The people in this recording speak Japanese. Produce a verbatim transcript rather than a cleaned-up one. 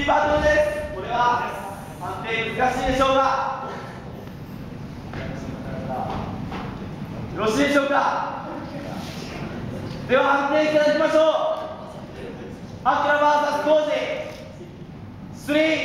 いいバトルです。これは判定難しいでしょうか。よろしいでしょうか。では判定いただきましょう。アキラ ブイエス コージスリー